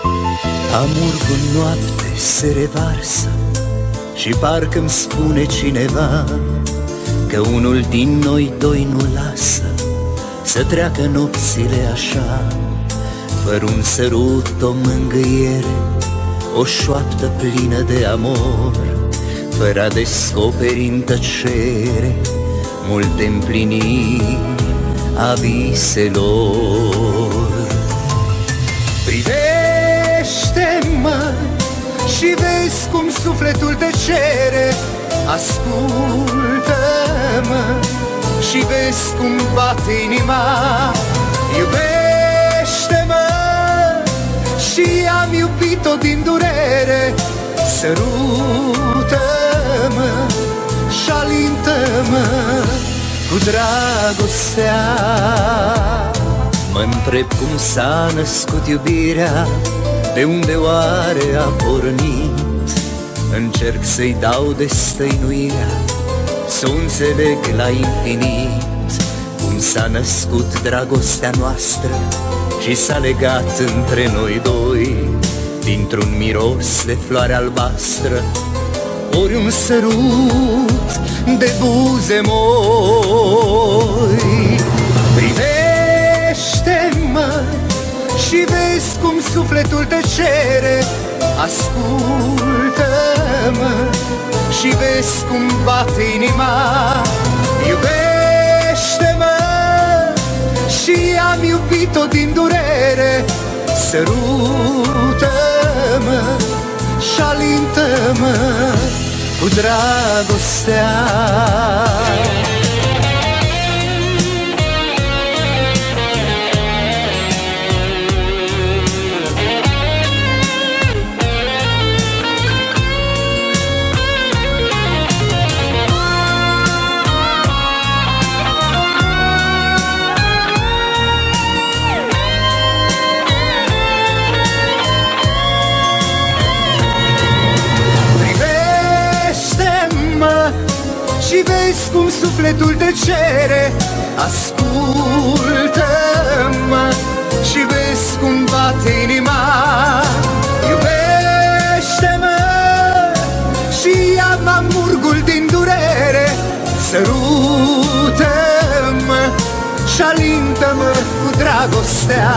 Amurgul noapte se revarsă și parcă-mi spune cineva că unul din noi doi nu lasă să treacă nopțile așa, fără un sărut, o mângâiere, o șoaptă plină de amor, fără a descoperi în tăcere multe împliniri a viselor. Privește-mă și vezi cum sufletul te cere, ascultă-mă și vezi cum bate inima. Iubește-mă și am iubit-o din durere, sărută-mă și alintă-mă cu dragostea. Mă-ntreb cum s-a născut iubirea, de unde oare a pornit. Încerc să-i dau destăinuirea, să o înțeleg la infinit. Cum s-a născut dragostea noastră și s-a legat între noi doi, dintr-un miros de floare albastră, ori un sărut de buze moi. Privește-mă și vezi cum sufletul te cere, ascultă-mă și vezi cum bate inima. Iubește-mă și am iubit-o din durere, sărută-mă și alintă-mă cu dragostea. Și vezi cum sufletul te cere, ascultă-mă și vezi cum bate inima. Iubește-mă și ia-mă amurgul din durere, sărută-mă și alintă-mă cu dragostea.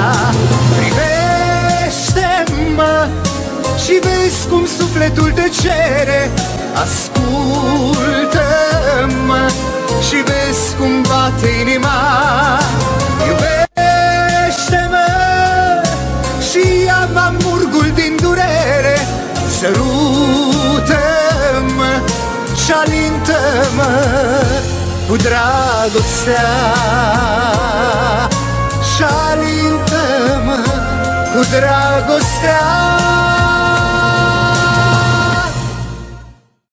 Privește-mă și vezi cum sufletul te cere, ascultă-mă și vezi cum bate inima. Iubește-mă și ia-mă amurgul din durere, sărută-mă și alintă-mă cu dragostea. Și alintă-mă cu dragostea.